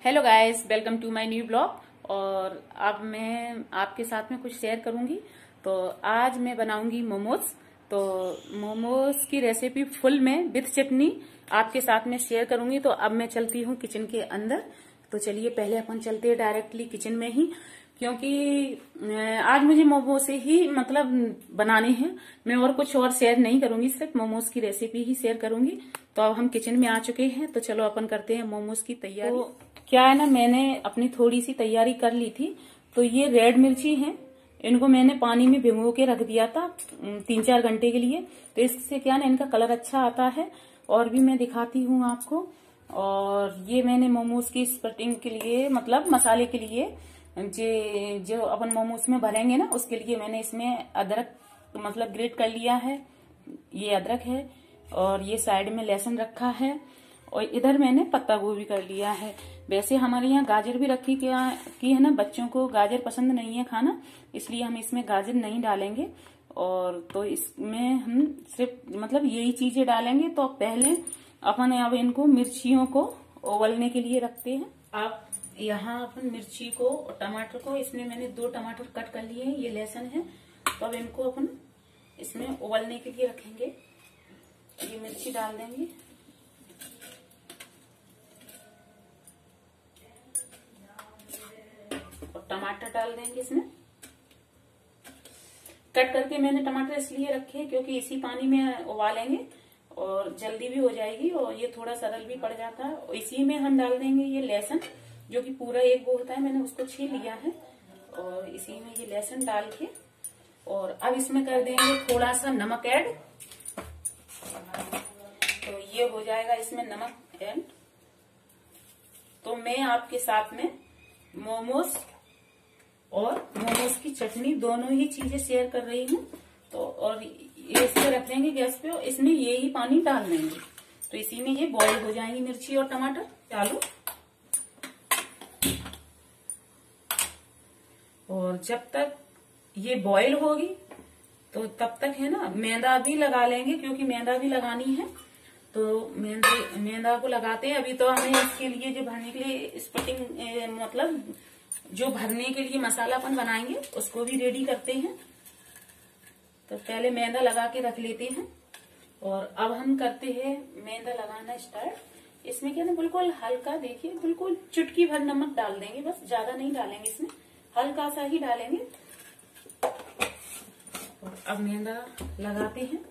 Hello guys, welcome to my new blog. और अब मैं आपके साथ में कुछ शेयर करूंगी। तो आज मैं बनाऊंगी मोमोज। तो मोमोज की रेसिपी फुल में विथ चटनी आपके साथ में शेयर करूंगी। तो अब मैं चलती हूँ किचन के अंदर। तो चलिए पहले अपन चलते हैं डायरेक्टली किचन में ही, क्योंकि आज मुझे मोमोज से ही मतलब बनाने हैं। मैं और कुछ और शेयर नहीं करूंगी, सिर्फ मोमोज की रेसिपी ही शेयर करूंगी। तो अब हम किचन में आ चुके हैं, तो चलो अपन करते हैं मोमोज की तैयारी। तो क्या है ना, मैंने अपनी थोड़ी सी तैयारी कर ली थी। तो ये रेड मिर्ची है, इनको मैंने पानी में भिगो के रख दिया था 3-4 घंटे के लिए। तो इससे क्या ना इनका कलर अच्छा आता है। और भी मैं दिखाती हूँ आपको। और ये मैंने मोमोज की स्टफिंग के लिए मतलब मसाले के लिए जो अपन मोमोज में भरेंगे ना, उसके लिए मैंने इसमें अदरक मतलब ग्रेट कर लिया है। ये अदरक है और ये साइड में लहसुन रखा है। और इधर मैंने पत्ता गोभी कर लिया है। वैसे हमारे यहाँ गाजर भी रखी की है ना, बच्चों को गाजर पसंद नहीं है खाना, इसलिए हम इसमें गाजर नहीं डालेंगे। और तो इसमें हम सिर्फ मतलब यही चीजें डालेंगे। तो पहले अपन अब इनको मिर्चियों को उबलने के लिए रखते हैं। अब यहाँ अपन मिर्ची को और टमाटर को, इसमें मैंने 2 टमाटर कट कर लिए हैं, ये लहसुन है। तो अब इनको अपन इसमें उबलने के लिए रखेंगे। ये मिर्ची डाल देंगे और टमाटर डाल देंगे इसमें। कट करके मैंने टमाटर इसलिए रखे क्योंकि इसी पानी में उबालेंगे और जल्दी भी हो जाएगी और ये थोड़ा सरल भी पड़ जाता है। और इसी में हम डाल देंगे ये लहसुन, जो कि पूरा एक वो होता है, मैंने उसको छील लिया है। और इसी में ये लहसुन डाल के और अब इसमें कर देंगे थोड़ा सा नमक ऐड। तो ये हो जाएगा इसमें नमक ऐड। तो मैं आपके साथ में मोमोज और मोमोज की चटनी दोनों ही चीजें शेयर कर रही हूँ। तो और ये इसमें रख देंगे गैस पे और इसमें ये ही पानी डाल देंगे। तो इसी में ये बॉईल हो जाएंगी मिर्ची और टमाटर। चालू। और जब तक ये बॉईल होगी तो तब तक है ना मैदा भी लगा लेंगे, क्योंकि मैदा भी लगानी है। तो मैदा को लगाते हैं। अभी तो हमें इसके लिए जो भरने के लिए स्टफिंग मतलब जो भरने के लिए मसाला अपन बनाएंगे उसको भी रेडी करते हैं। तो पहले मैदा लगा के रख लेते हैं। और अब हम करते हैं मैदा लगाना स्टार्ट। इसमें क्या ना बिल्कुल हल्का, देखिए बिल्कुल चुटकी भर नमक डाल देंगे, बस ज्यादा नहीं डालेंगे, इसमें हल्का सा ही डालेंगे। अब मैदा लगाते हैं।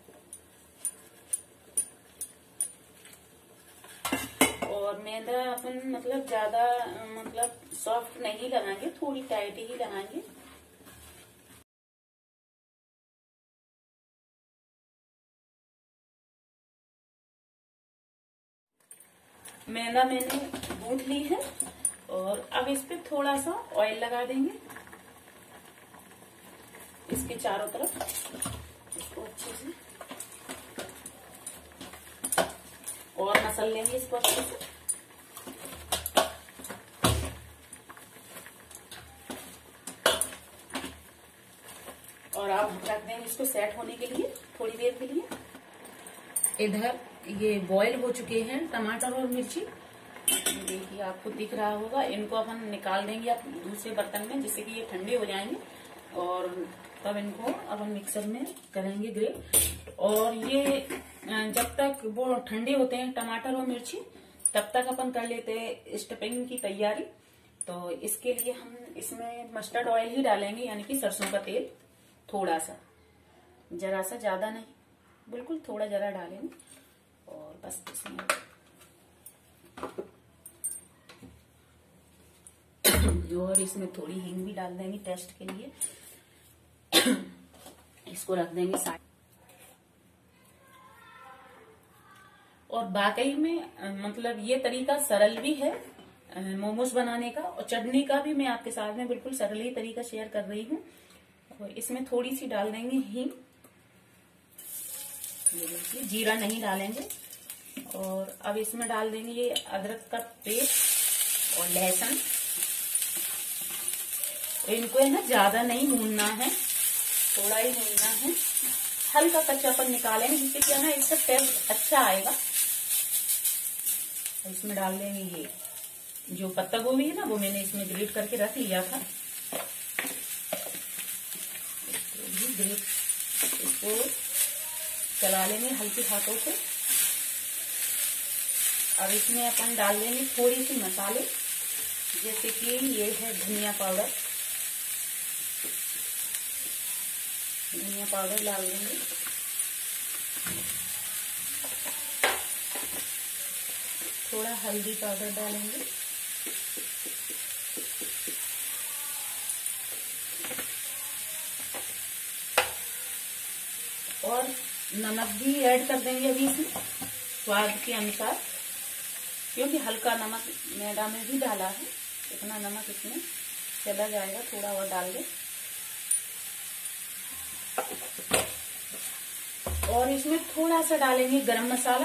और मैदा अपन मतलब ज्यादा मतलब सॉफ्ट नहीं लगाएंगे, थोड़ी टाइट ही लगाएंगे। मैदा मैंने गूंथ ली है और अब इस पे थोड़ा सा ऑयल लगा देंगे इसके चारों तरफ। इसको अच्छे से और मसल लेंगे इसको अच्छे से। और अब रख देंगे इसको सेट होने के लिए थोड़ी देर के लिए। इधर ये बॉईल हो चुके हैं टमाटर और मिर्ची, देखिए आपको दिख रहा होगा। इनको अपन निकाल देंगे अब दूसरे बर्तन में, जिससे कि ये ठंडे हो जाएंगे। और तब इनको अपन मिक्सर में करेंगे ग्रेट। और ये जब तक वो ठंडे होते हैं टमाटर और मिर्ची, तब तक अपन कर लेते हैं स्टफिंग की तैयारी। तो इसके लिए हम इसमें मस्टर्ड ऑयल ही डालेंगे, यानी कि सरसों का तेल थोड़ा सा, जरा सा, ज्यादा नहीं, बिल्कुल थोड़ा जरा डालेंगे। और बस इसमें और इसमें थोड़ी हींग भी डाल देंगे टेस्ट के लिए। इसको रख देंगे साइड। और वाकई में मतलब ये तरीका सरल भी है मोमोज बनाने का। और चटनी का भी मैं आपके साथ में बिल्कुल सरल ही तरीका शेयर कर रही हूँ। और इसमें थोड़ी सी डाल देंगे हींग, ये देखिए, जीरा नहीं डालेंगे। और अब इसमें डाल देंगे ये अदरक का पेस्ट और लहसुन। इनको है ना ज्यादा नहीं भूनना है, थोड़ा ही भूनना है, हल्का कच्चापन निकालेंगे, जिससे क्या ना इसका टेस्ट अच्छा आएगा। इसमें डाल देंगे ये जो पत्ता गोभी है ना वो मैंने इसमें ग्रेट करके रख लिया था। इसको चला लेंगे हल्के हाथों से। अब इसमें अपन डाल देंगे थोड़ी सी मसाले, जैसे कि ये है धनिया पाउडर। धनिया पाउडर डाल देंगे, थोड़ा हल्दी पाउडर डालेंगे, और नमक भी ऐड कर देंगे अभी इसमें स्वाद के अनुसार, क्योंकि हल्का नमक मैदा में भी डाला है, इतना नमक इसमें चला जाएगा, थोड़ा और डाल दें। और इसमें थोड़ा सा डालेंगे गरम मसाला,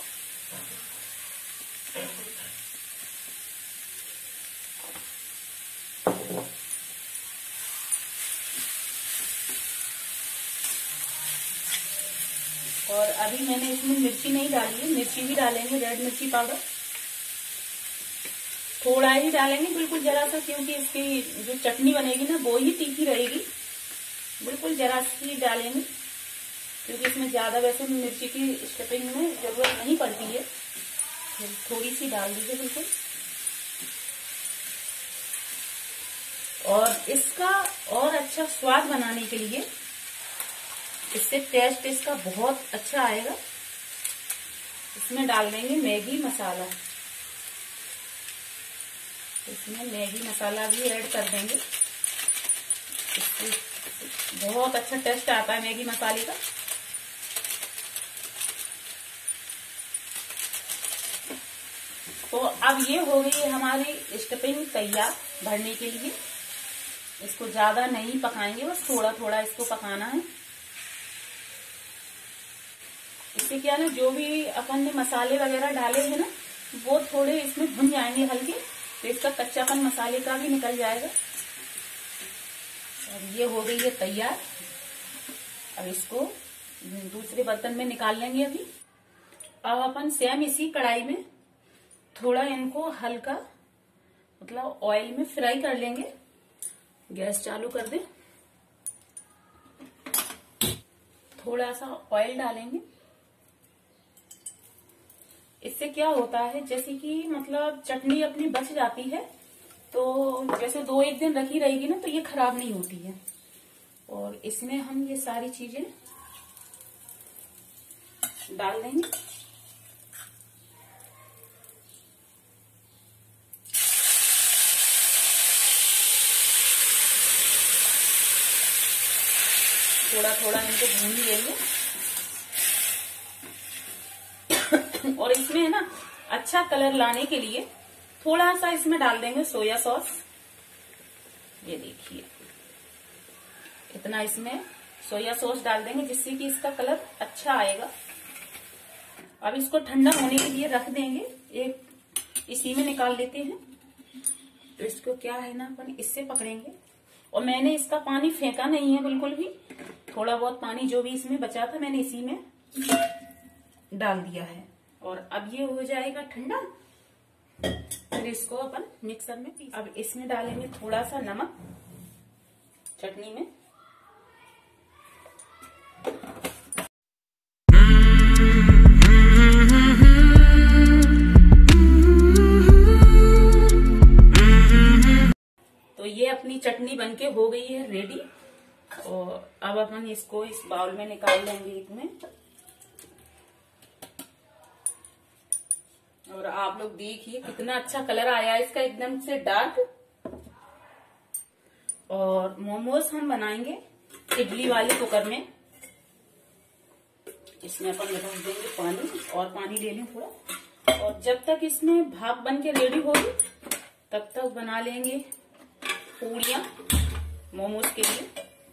और अभी मैंने इसमें मिर्ची नहीं डाली है, मिर्ची भी डालेंगे, रेड मिर्ची पाउडर थोड़ा ही डालेंगे, बिल्कुल जरा सा, क्योंकि इसकी जो चटनी बनेगी ना वो ही तीखी रहेगी। बिल्कुल जरा सी डालेंगे, क्योंकि इसमें ज्यादा वैसे मिर्ची की स्टफिंग में जरूरत नहीं पड़ती है, थोड़ी सी डाल दीजिए बिल्कुल। और इसका और अच्छा स्वाद बनाने के लिए, इससे टेस्ट इसका बहुत अच्छा आएगा, इसमें डाल देंगे मैगी मसाला। इसमें मैगी मसाला भी ऐड कर देंगे, इससे बहुत अच्छा टेस्ट आता है मैगी मसाले का। तो अब ये हो गई है हमारी स्टफिंग तैयार भरने के लिए। इसको ज्यादा नहीं पकाएंगे, बस थोड़ा थोड़ा इसको पकाना है। इससे क्या ना, जो भी अपन ने मसाले वगैरह डाले हैं ना वो थोड़े इसमें भुन जाएंगे हल्के, तो इसका कच्चापन मसाले का भी निकल जाएगा। और ये हो गई है तैयार। अब इसको दूसरे बर्तन में निकाल लेंगे अभी। अब अपन सेम इसी कढ़ाई में थोड़ा इनको हल्का मतलब ऑयल में फ्राई कर लेंगे। गैस चालू कर दे, थोड़ा सा ऑयल डालेंगे। इससे क्या होता है, जैसे कि मतलब चटनी अपनी बच जाती है, तो जैसे 2-1 दिन रखी रहेगी ना तो ये खराब नहीं होती है। और इसमें हम ये सारी चीजें डाल देंगे। थोड़ा थोड़ा इनको भून लेंगे। और इसमें है ना अच्छा कलर लाने के लिए थोड़ा सा इसमें डाल देंगे सोया सॉस। ये देखिए, इतना इसमें सोया सॉस डाल देंगे जिससे कि इसका कलर अच्छा आएगा। अब इसको ठंडा होने के लिए रख देंगे, एक इसी में निकाल लेते हैं। तो इसको क्या है ना, अपन इससे पकड़ेंगे। और मैंने इसका पानी फेंका नहीं है बिल्कुल भी, थोड़ा बहुत पानी जो भी इसमें बचा था मैंने इसी में डाल दिया है। और अब ये हो जाएगा ठंडा, फिर इसको अपन मिक्सर में पीस। अब इसमें डालेंगे थोड़ा सा नमक चटनी में। तो ये अपनी चटनी बनके हो गई है रेडी। और अब अपन इसको इस बाउल में निकाल लेंगे एक में। और आप लोग देखिए कितना अच्छा कलर आया है इसका, एकदम से डार्क। और मोमोज हम बनाएंगे इडली वाले कुकर में। इसमें अपन रख देंगे पानी, और पानी ले लें थोड़ा। और जब तक इसमें भाप बन के रेडी होगी तब तक बना लेंगे पूड़ियां मोमोज के लिए।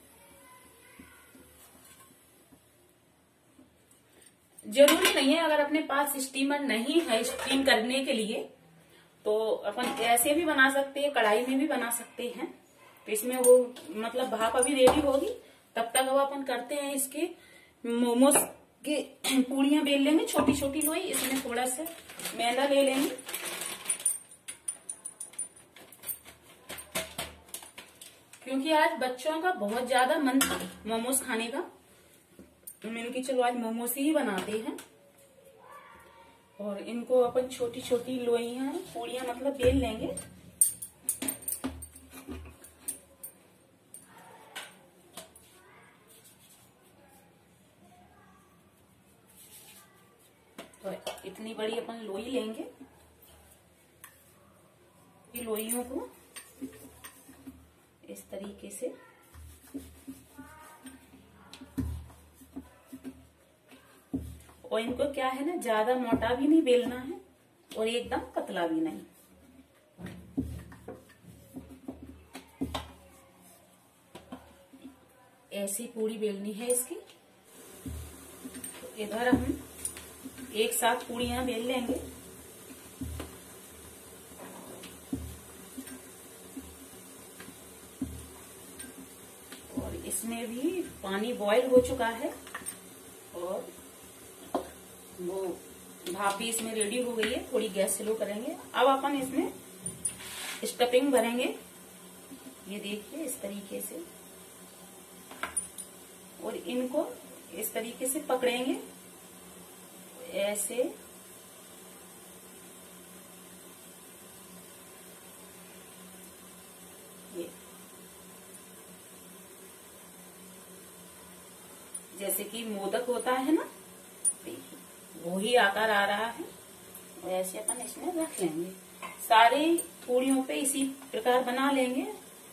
जरूरी नहीं है, अगर अपने पास स्टीमर नहीं है स्टीम करने के लिए तो अपन ऐसे भी बना सकते हैं, कढ़ाई में भी बना सकते हैं। तो इसमें वो मतलब भाप अभी रेडी होगी, तब तक अब अपन करते हैं इसके मोमोज के पूड़ियां बेल लेंगे छोटी छोटी लोई। इसमें थोड़ा सा मैदा ले लेंगे क्योंकि आज बच्चों का बहुत ज्यादा मन था मोमोज खाने का, तो मैंने कहा चलो आज मोमोज ही बनाते हैं। और इनको अपन छोटी छोटी लोइयां पूड़ियां मतलब बेल लेंगे। तो इतनी बड़ी अपन लोई लेंगे, लोइयों को इस तरीके से और इनको क्या है ना, ज्यादा मोटा भी नहीं बेलना है और एकदम पतला भी नहीं। ऐसी पूरी बेलनी है इसकी। तो इधर हम एक साथ पूड़ियां बेल लेंगे। और इसमें भी पानी बॉईल हो चुका है और वो भाप भी इसमें रेडी हो गई है। थोड़ी गैस स्लो करेंगे। अब अपन इसमें स्टफिंग भरेंगे, ये देखिए इस तरीके से, और इनको इस तरीके से पकड़ेंगे ऐसे। ये जैसे कि मोदक होता है ना, देखिए वही आकार आ रहा है। और ऐसे अपन इसमें रख लेंगे। सारी पूड़ियों पे इसी प्रकार बना लेंगे।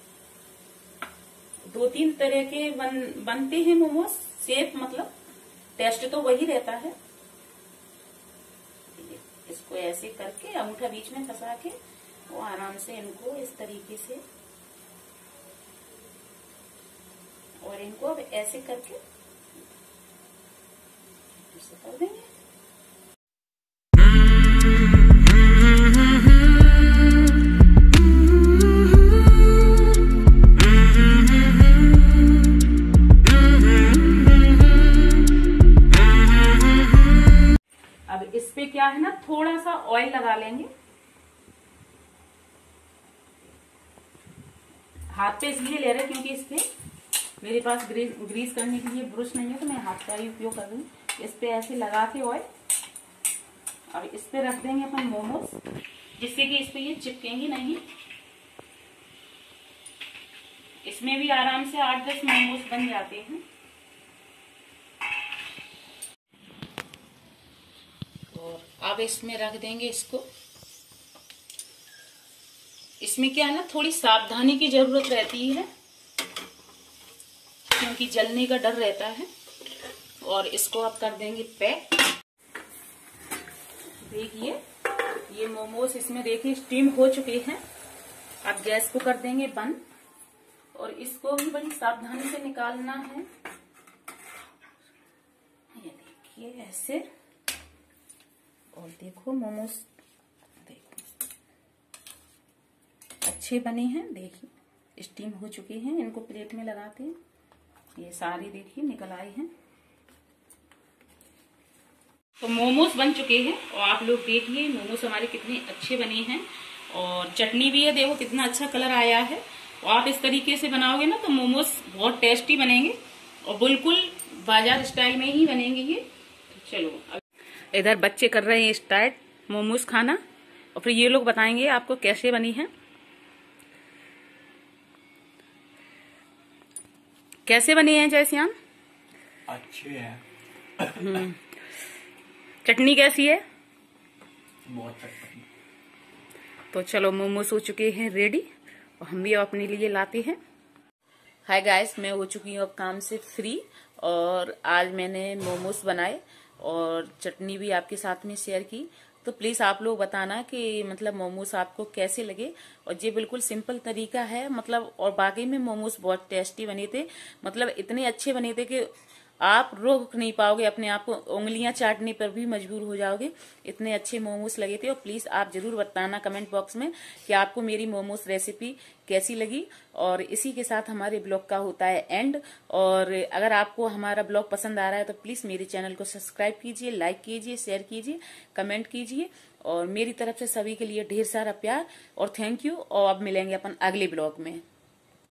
2-3 तरह के बनते हैं मोमोज। शेप मतलब टेस्ट तो वही रहता है। इसको ऐसे करके अंगूठा बीच में फंसा के वो आराम से इनको इस तरीके से, और इनको अब ऐसे करके ऐसे कर देंगे। अब इस पे क्या है ना, थोड़ा सा ऑयल लगा लेंगे। हाथ पे इसलिए ले रहे हैं क्योंकि इस पे मेरे पास ग्रीस करने के लिए ब्रश नहीं है, तो मैं हाथ का ही उपयोग कर रही हूँ। इस पे ऐसे लगा के ऑयल, अब इस पे रख देंगे अपन मोमोज, जिससे कि इस पे ये चिपकेंगी नहीं। इसमें भी आराम से 8-10 मोमोज बन जाते हैं। और अब इसमें रख देंगे इसको। इसमें क्या है ना, थोड़ी सावधानी की जरूरत रहती है क्योंकि जलने का डर रहता है। और इसको आप कर देंगे पैक। देखिए ये मोमोज इसमें देखिए स्टीम हो चुके हैं। अब गैस को कर देंगे बंद और इसको भी बड़ी सावधानी से निकालना है। ये देखिए ऐसे, और देखो मोमोज देखो अच्छे बने हैं। देखिए स्टीम हो चुके हैं। इनको प्लेट में लगाते हैं। ये सारे देखिए निकल आए हैं। तो मोमोज बन चुके हैं और आप लोग देखिए मोमोज हमारे कितने अच्छे बने हैं। और चटनी भी है, देखो कितना अच्छा कलर आया है। और आप इस तरीके से बनाओगे ना तो मोमोज बहुत टेस्टी बनेंगे और बिल्कुल बाजार स्टाइल में ही बनेंगे ये। तो चलो, इधर बच्चे कर रहे हैं स्टार्ट मोमोज खाना और फिर ये लोग बताएंगे आपको कैसे बनी है। कैसे बनी है जयश्याम? अच्छे हैं। चटनी कैसी है? बहुत चटपटी। तो चलो मोमोज हो चुके हैं रेडी और हम भी अपने लिए लाते हैं। हाय गाइस, मैं हो चुकी हूँ अब काम से फ्री और आज मैंने मोमोज बनाए और चटनी भी आपके साथ में शेयर की। तो प्लीज आप लोग बताना कि मतलब मोमोज आपको कैसे लगे। और ये बिल्कुल सिंपल तरीका है मतलब, और बाकी में मोमोज बहुत टेस्टी बने थे। मतलब इतने अच्छे बने थे कि आप रोक नहीं पाओगे अपने आप को, उंगलियां चाटने पर भी मजबूर हो जाओगे। इतने अच्छे मोमोज लगे थे। और प्लीज आप जरूर बताना कमेंट बॉक्स में कि आपको मेरी मोमोज रेसिपी कैसी लगी। और इसी के साथ हमारे ब्लॉग का होता है एंड। और अगर आपको हमारा ब्लॉग पसंद आ रहा है तो प्लीज मेरे चैनल को सब्सक्राइब कीजिए, लाइक कीजिए, शेयर कीजिए, कमेंट कीजिए। और मेरी तरफ से सभी के लिए ढेर सारा प्यार और थैंक यू। और अब मिलेंगे अपन अगले ब्लॉग में।